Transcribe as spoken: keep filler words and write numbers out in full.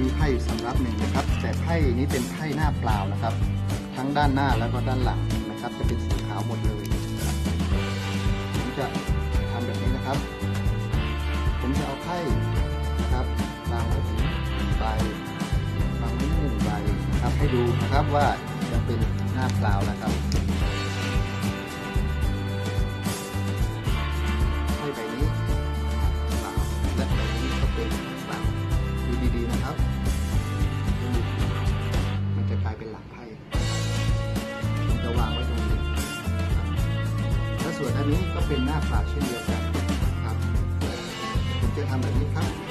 มีไพ่สำรับหนึ่งนะครับแต่ไพ่นี้เป็นไพ่หน้าเปล่านะครับทั้งด้านหน้าแล้วก็ด้านหลังนะครับจะเป็นสีขาวหมดเลยผมจะทำแบบนี้นะครับผมจะเอาไพ่นะครับวางไว้ถึงใบวางไว้หนึ่งใบนะครับให้ดูนะครับว่ายังเป็นหน้าเปล่านะครับไพ่ใบนี้เปล่าและใบนี้ก็เป็นเปล่าดูดีๆนะครับมันจะกลายเป็นหลังไพ่ผมจะวางไว้ตรงนี้ครับและส่วนอันนี้ก็เป็นหน้าเปล่าเช่นเดียวกันครับผมจะทำแบบนี้ครับ